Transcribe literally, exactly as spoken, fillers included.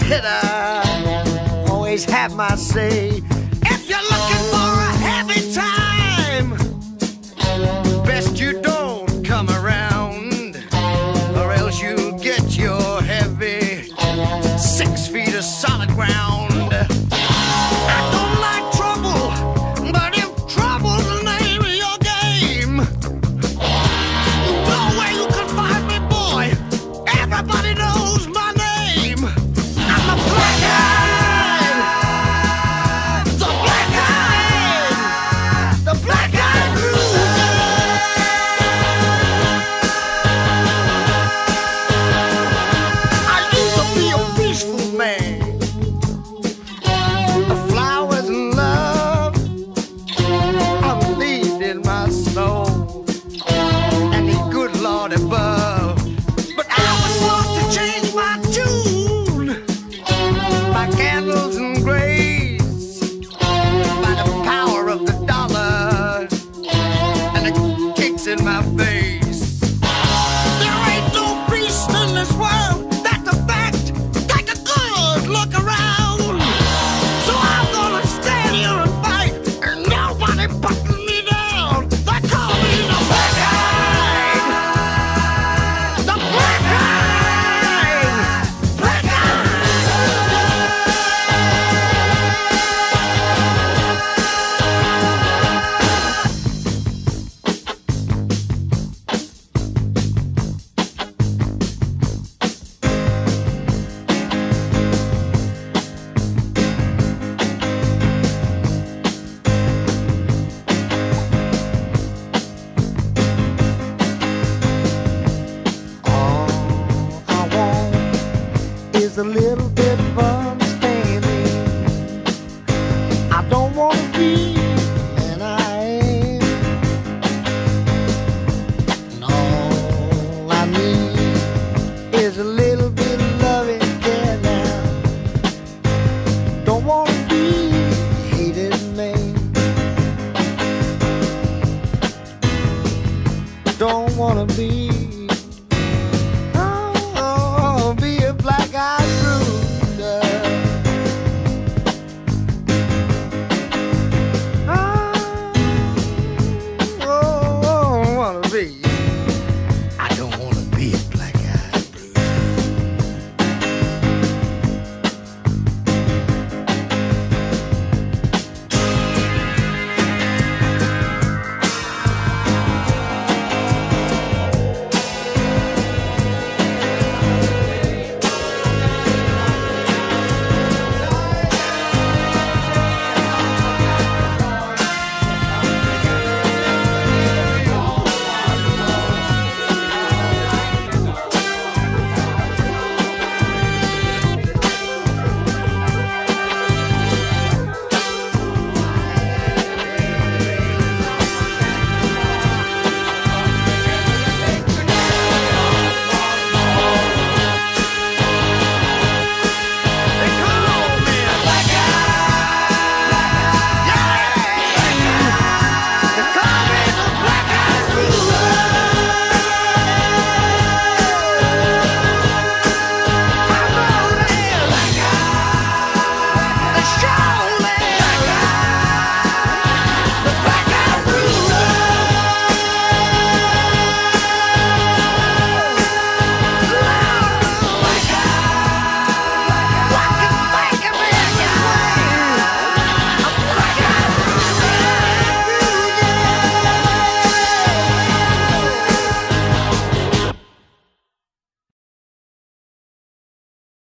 hitter, always have my say. If you're looking for a happy time, best you don't come around, or else you'll get your heavy six feet of solid ground. I don't like trouble, but if trouble's the name of your game, no way you can find me, boy. Everybody knows my name. I'm the black eyed, the black eyed, the black eyed blues. I used to be a peaceful man, the flowers and love I'm leading my soul, and the good Lord above. But I was forced to change my tune, my candles and grays, by the power of the dollar and the kicks in my face. There ain't no peace in this world, that's a fact. Take a good look around. So I'm gonna stand here and fight, and nobody putting me down. They call me the black eyed, the black eyed, black All I want is a little bit fun.